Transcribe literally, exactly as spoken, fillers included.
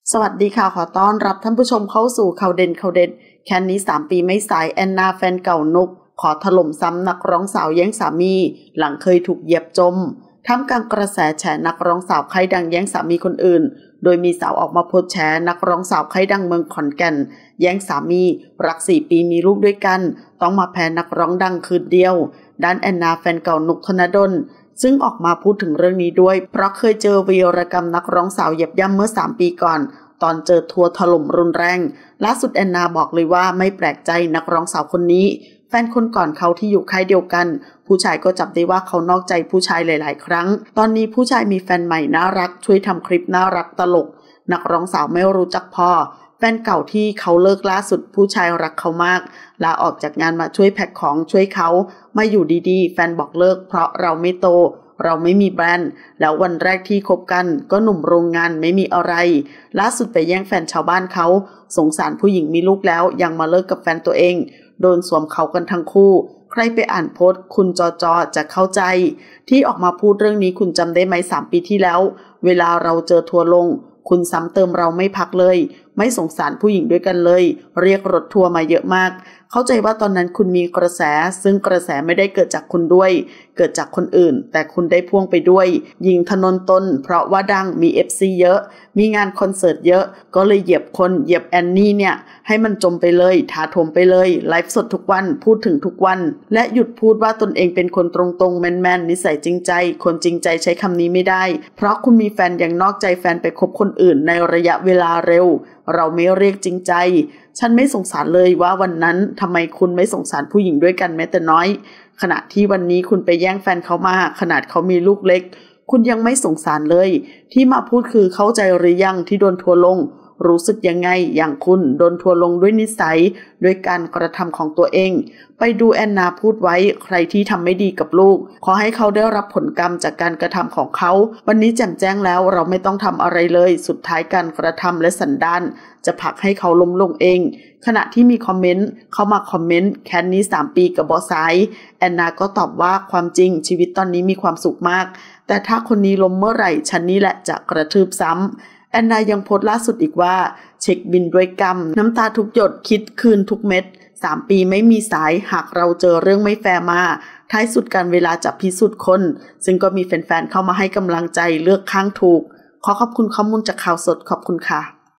สวัสดีค่ะขอต้อนรับท่านผู้ชมเข้าสู่ข่าวเด่นข่าวเด็ดแค่นี้สามปีไม่สายแอนนาแฟนเก่านุกขอถล่มซ้ำนักร้องสาวแย่งสามีหลังเคยถูกเหยียบจมท่ามกลางกระแสแฉนักร้องสาวไข้ดังแย่งสามีคนอื่นโดยมีสาวออกมาโพสต์แฉนักร้องสาวไข้ดังเมืองขอนแก่นแย่งสามีรักสี่ปีมีลูกด้วยกันต้องมาแพ้นักร้องดังคืนเดียวด้านแอนนาแฟนเก่านุกธนดลซึ่งออกมาพูดถึงเรื่องนี้ด้วยเพราะเคยเจอวีรกรรมนักร้องสาวเหยียบย่ำเมื่อสามปีก่อนตอนเจอทัวร์ถล่มรุนแรงล่าสุดแอนนาบอกเลยว่าไม่แปลกใจนักร้องสาวคนนี้แฟนคนก่อนเขาที่อยู่ค่ายเดียวกันผู้ชายก็จับได้ว่าเขานอกใจผู้ชายหลายๆครั้งตอนนี้ผู้ชายมีแฟนใหม่น่ารักช่วยทำคลิปน่ารักตลกนักร้องสาวไม่รู้จักพอแฟนเก่าที่เขาเลิกล่าสุดผู้ชายรักเขามากลาออกจากงานมาช่วยแพ็คของช่วยเขามาอยู่ดีๆแฟนบอกเลิกเพราะเราไม่โตเราไม่มีแบรนด์แล้ววันแรกที่คบกันก็หนุ่มโรงงานไม่มีอะไรล่าสุดไปแย่งแฟนชาวบ้านเขาสงสารผู้หญิงมีลูกแล้วยังมาเลิกกับแฟนตัวเองโดนสวมเขากันทั้งคู่ใครไปอ่านโพสต์คุณจอจอจะเข้าใจที่ออกมาพูดเรื่องนี้คุณจำได้ไหมสามปีที่แล้วเวลาเราเจอทัวร์ลงคุณซ้ำเติมเราไม่พักเลยไม่สงสารผู้หญิงด้วยกันเลยเรียกรถทัวร์มาเยอะมากเข้าใจว่าตอนนั้นคุณมีกระแสซึ่งกระแสไม่ได้เกิดจากคุณด้วยเกิดจากคนอื่นแต่คุณได้พ่วงไปด้วยยิงถนนตนเพราะว่าดังมี เอฟ ซี เยอะมีงานคอนเสิร์ตเยอะก็เลยเหยียบคนเหยียบแอนนี่เนี่ยให้มันจมไปเลยถาโถมไปเลยไลฟ์สดทุกวันพูดถึงทุกวันและหยุดพูดว่าตนเองเป็นคนตรงๆแมนๆนิสัยจริงใจคนจริงใจใช้คำนี้ไม่ได้เพราะคุณมีแฟนอย่างนอกใจแฟนไปคบคนอื่นในระยะเวลาเร็วเราไม่เรียกจริงใจฉันไม่สงสารเลยว่าวันนั้นทำไมคุณไม่สงสารผู้หญิงด้วยกันแม้แต่น้อยขณะที่วันนี้คุณไปแย่งแฟนเขามาขนาดเขามีลูกเล็กคุณยังไม่สงสารเลยที่มาพูดคือเข้าใจหรือยังที่โดนทัวร์ลงรู้สึกยังไงอย่างคุณโดนทัวร์ลงด้วยนิสัยด้วยการกระทำของตัวเองไปดูแอนนาพูดไว้ใครที่ทำไม่ดีกับลูกขอให้เขาได้รับผลกรรมจากการกระทำของเขาวันนี้แจ่มแจ้งแล้วเราไม่ต้องทำอะไรเลยสุดท้ายการกระทำและสันดานจะผลักให้เขาล้มลงเองขณะที่มีคอมเมนต์เข้ามาคอมเมนต์แค่นี้สามปีกับบอสายแอนนาก็ตอบว่าความจริงชีวิตตอนนี้มีความสุขมากแต่ถ้าคนนี้ล้มเมื่อไหร่ฉันนี้แหละจะกระทืบซ้ำแอนนายังโพสต์ล่าสุดอีกว่าเช็คบินด้วยกรรมน้ำตาทุกหยดคิดคืนทุกเม็ดสามปีไม่มีสายหากเราเจอเรื่องไม่แฟร์มาท้ายสุดการเวลาจะพิสูจน์คนซึ่งก็มีแฟนๆเข้ามาให้กำลังใจเลือกข้างถูกขอขอบคุณข้อมูลจากข่าวสดขอบคุณค่ะ